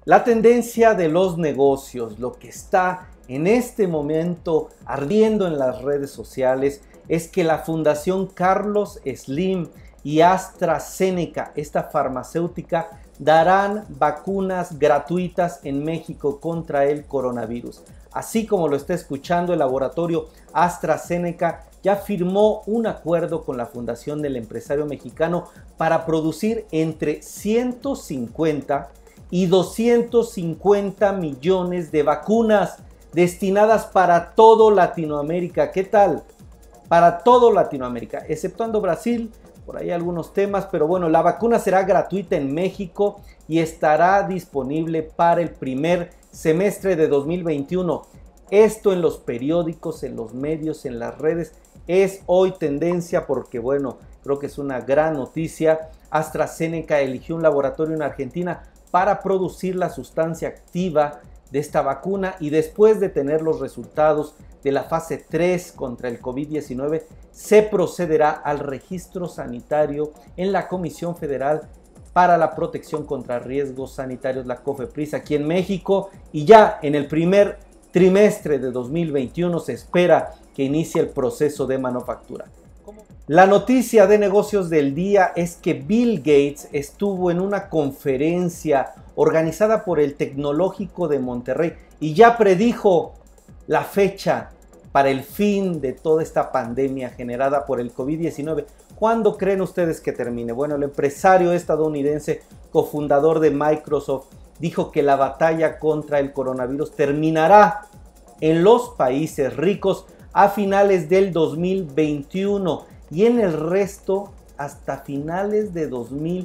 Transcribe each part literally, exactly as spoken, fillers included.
La tendencia de los negocios, lo que está en este momento ardiendo en las redes sociales, es que la Fundación Carlos Slim y AstraZeneca, esta farmacéutica, darán vacunas gratuitas en México contra el coronavirus. Así como lo está escuchando, el laboratorio AstraZeneca ya firmó un acuerdo con la Fundación del Empresario Mexicano para producir entre ciento cincuenta y doscientos cincuenta millones de vacunas destinadas para todo Latinoamérica. ¿Qué tal? Para todo Latinoamérica, exceptuando Brasil, por ahí algunos temas, pero bueno, la vacuna será gratuita en México y estará disponible para el primer semestre de dos mil veintiuno. Esto en los periódicos, en los medios, en las redes, es hoy tendencia porque, bueno, creo que es una gran noticia. AstraZeneca eligió un laboratorio en Argentina para producir la sustancia activa de esta vacuna y después de tener los resultados de la fase tres contra el COVID diecinueve, se procederá al registro sanitario en la Comisión Federal para la Protección contra Riesgos Sanitarios, la COFEPRIS, aquí en México, y ya en el primer trimestre de dos mil veintiuno se espera que inicie el proceso de manufactura. La noticia de negocios del día es que Bill Gates estuvo en una conferencia organizada por el Tecnológico de Monterrey y ya predijo la fecha para el fin de toda esta pandemia generada por el COVID diecinueve. ¿Cuándo creen ustedes que termine? Bueno, el empresario estadounidense, cofundador de Microsoft, dijo que la batalla contra el coronavirus terminará en los países ricos a finales del dos mil veintiuno y en el resto hasta finales de dos mil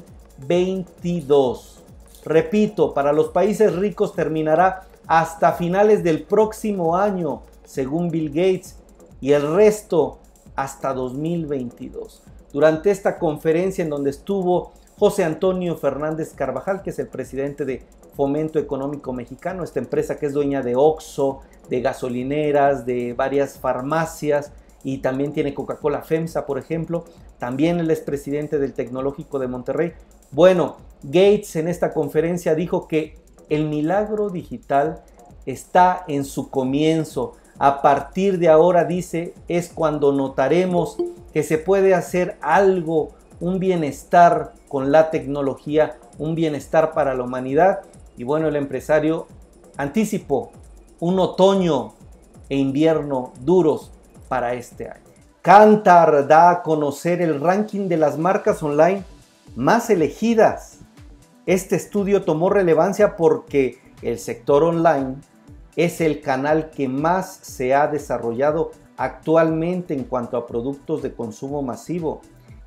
veintidós. Repito, para los países ricos terminará hasta finales del próximo año, según Bill Gates, y el resto hasta dos mil veintidós. Durante esta conferencia en donde estuvo José Antonio Fernández Carvajal, que es el presidente de Fomento Económico Mexicano, esta empresa que es dueña de Oxxo, de gasolineras, de varias farmacias, y también tiene Coca-Cola FEMSA, por ejemplo. También él es presidente del Tecnológico de Monterrey. Bueno, Gates en esta conferencia dijo que el milagro digital está en su comienzo. A partir de ahora, dice, es cuando notaremos que se puede hacer algo, un bienestar con la tecnología, un bienestar para la humanidad. Y bueno, el empresario anticipó un otoño e invierno duros para este año. Kantar da a conocer el ranking de las marcas online más elegidas. Este estudio tomó relevancia porque el sector online es el canal que más se ha desarrollado actualmente en cuanto a productos de consumo masivo.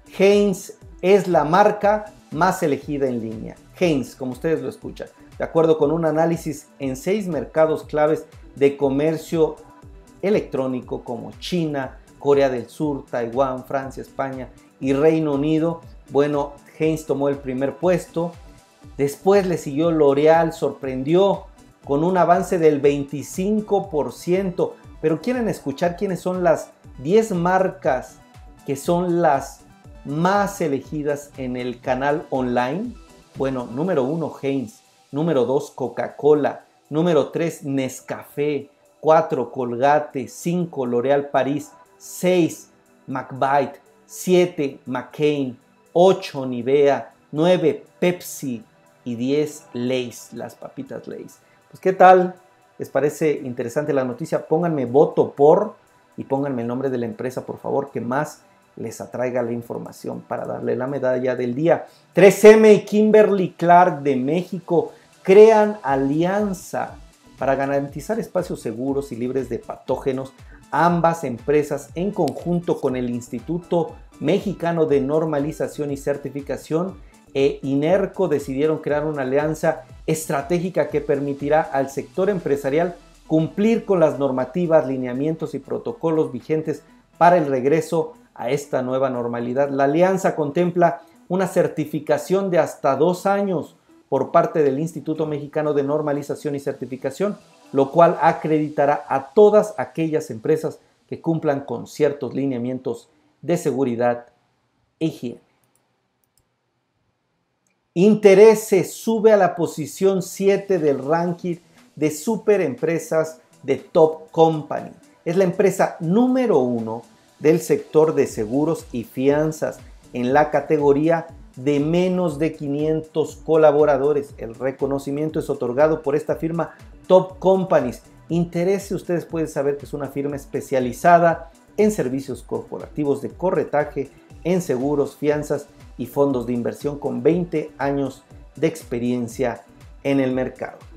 Heinz es la marca más elegida en línea. Heinz, como ustedes lo escuchan, de acuerdo con un análisis en seis mercados claves de comercio electrónico como China, Corea del Sur, Taiwán, Francia, España y Reino Unido. Bueno, Heinz tomó el primer puesto. Después le siguió L'Oreal, sorprendió con un avance del veinticinco por ciento. Pero ¿quieren escuchar quiénes son las diez marcas que son las más elegidas en el canal online? Bueno, número uno, Heinz. Número dos, Coca-Cola. Número tres, Nescafé. cuatro, Colgate. cinco, L'Oréal París. seis, McVitie. siete, McCain. ocho, Nivea. nueve, Pepsi. Y diez, Lay's, las papitas Lay's. Pues, ¿qué tal? ¿Les parece interesante la noticia? Pónganme voto por y pónganme el nombre de la empresa, por favor, que más les atraiga la información para darle la medalla del día. tres eme y Kimberly Clark de México crean alianza para garantizar espacios seguros y libres de patógenos. Ambas empresas, en conjunto con el Instituto Mexicano de Normalización y Certificación e INERCO, decidieron crear una alianza estratégica que permitirá al sector empresarial cumplir con las normativas, lineamientos y protocolos vigentes para el regreso a esta nueva normalidad. La alianza contempla una certificación de hasta dos años por parte del Instituto Mexicano de Normalización y Certificación, lo cual acreditará a todas aquellas empresas que cumplan con ciertos lineamientos de seguridad e higiene. Interese sube a la posición siete del ranking de superempresas de Top Company. Es la empresa número uno del sector de seguros y fianzas en la categoría de menos de quinientos colaboradores. El reconocimiento es otorgado por esta firma Top Companies. Interese, ustedes pueden saber que es una firma especializada en servicios corporativos de corretaje, en seguros, fianzas y fondos de inversión con veinte años de experiencia en el mercado.